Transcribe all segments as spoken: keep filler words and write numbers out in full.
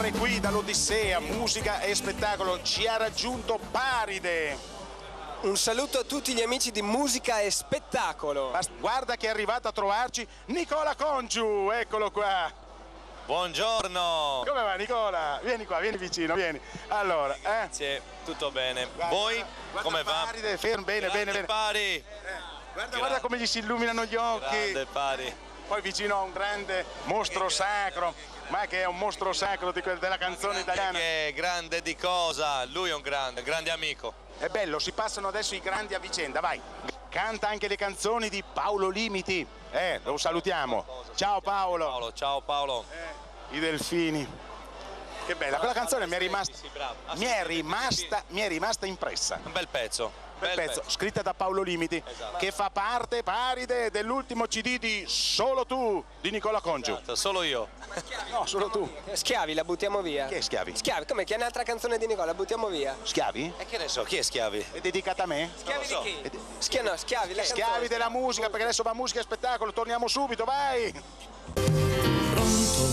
tornare qui dall'Odissea, musica e spettacolo. Ci ha raggiunto Paride. Un saluto a tutti gli amici di musica e spettacolo. Guarda che è arrivato a trovarci Nicola Congiu, eccolo qua. Buongiorno. Come va Nicola? Vieni qua, vieni vicino, vieni. Allora, eh? Sì, tutto bene. Guarda, Voi guarda come va? Paride, fermo, bene, Grande bene, bene. Pari. Eh, guarda, guarda come gli si illuminano gli occhi. Grande Pari. Poi vicino a un grande mostro sacro, ma che è un mostro sacro di quel, della canzone italiana. Che è grande di cosa? Lui è un grande, grande amico. È bello, si passano adesso i grandi a vicenda, vai. Canta anche le canzoni di Paolo Limiti. Eh, lo salutiamo. Ciao Paolo. Paolo, ciao Paolo. Eh, I delfini. Che bella, quella canzone mi è rimasta, mi è rimasta, mi è rimasta impressa. Un bel pezzo. Bel pezzo, scritta da Paolo Limiti, esatto, che fa parte, Paride, dell'ultimo C D di Solo Tu di Nicola Congiu. Esatto, solo io. No, solo tu. Schiavi, la buttiamo via. Che è Schiavi? Schiavi, come che è un'altra canzone di Nicola, la buttiamo via. Schiavi? E che ne so, chi è Schiavi? È dedicata a me? Schiavi so. di chi? Schia no, Schiavi, la Schiavi canzone. della musica, perché adesso va musica e spettacolo, torniamo subito, vai! Pronto?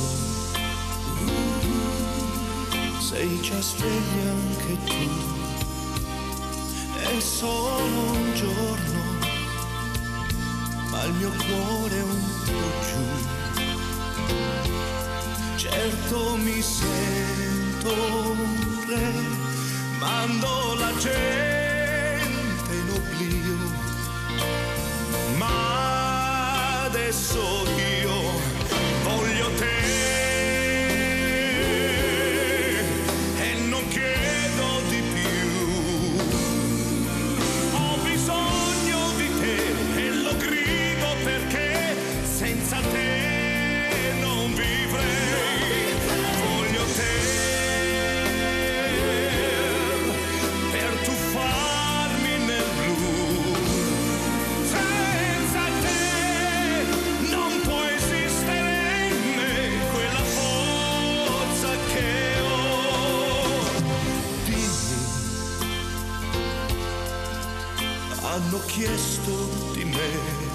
Sei già sveglia anche tu? È solo un giorno, ma il mio cuore è un po' giù. Certo mi sento un re, mando la gente in oblio, ma adesso io voglio te. Hanno chiesto di me,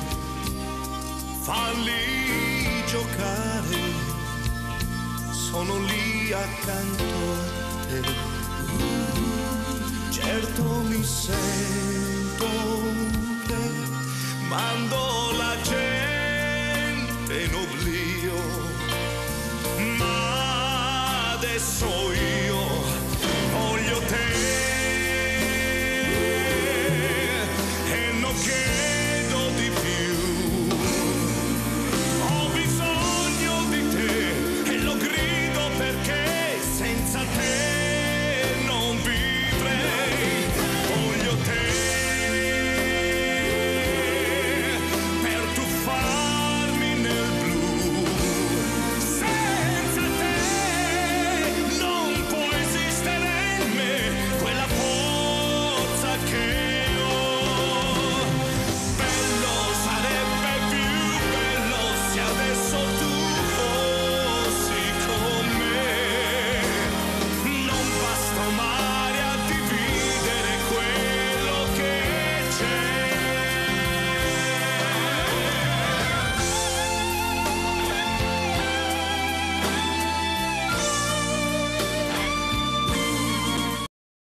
falli giocare, sono lì accanto a te. Certo mi sento re, mando la gente in oblio, ma adesso io